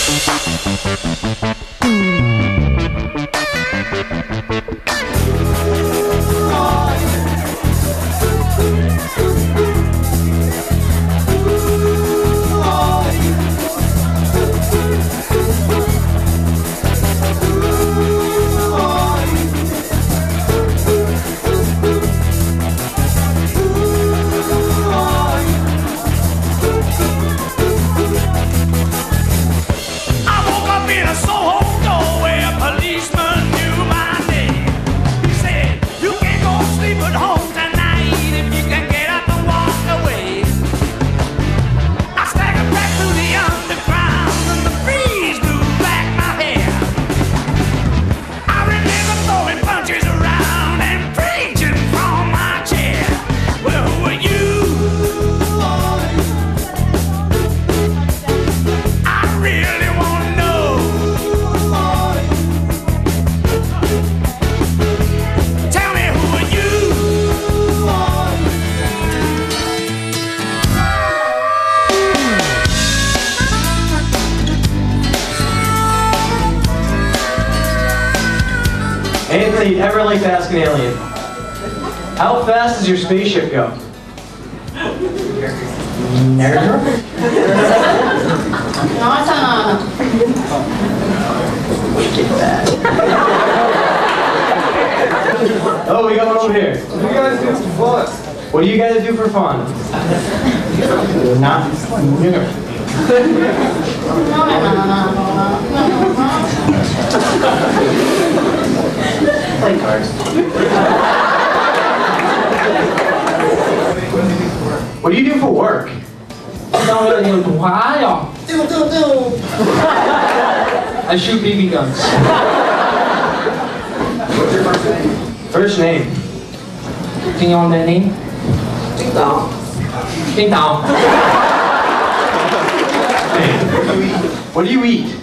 Anthony, ever like to ask an alien, how fast does your spaceship go? Never. Wicked bad. Oh, we got one over here. What do you guys do for fun? What do you guys do for fun? Not. Play cards. What do you do for work? I shoot BB guns. What's your first name? First name? Can you want that name? Ding dong. Ding dong. What do you eat?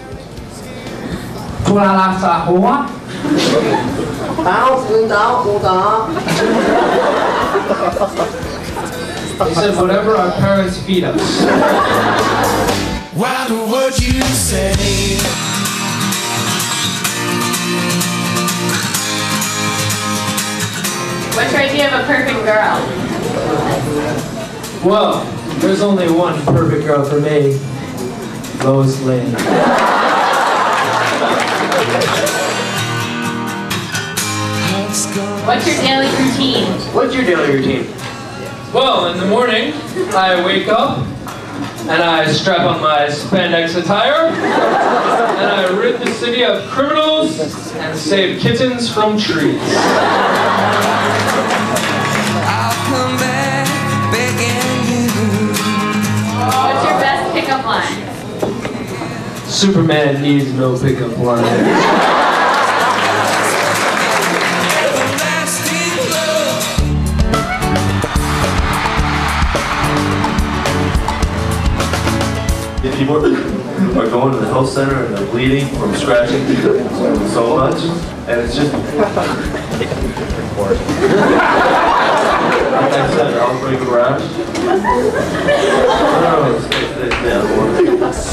They said whatever our parents feed us. Why do what you say? What's your idea of a perfect girl? Well, there's only one perfect girl for me. Lois Lane. What's your daily routine? What's your daily routine? Well, in the morning, I wake up, and I strap on my spandex attire, and I rid the city of criminals and save kittens from trees. I'll come back begging you. What's your best pickup line? Superman needs no pickup line. People are going to the health center and they're bleeding from scratching so much, and it's just like I said, outbreak rash. I don't know, it's the other one.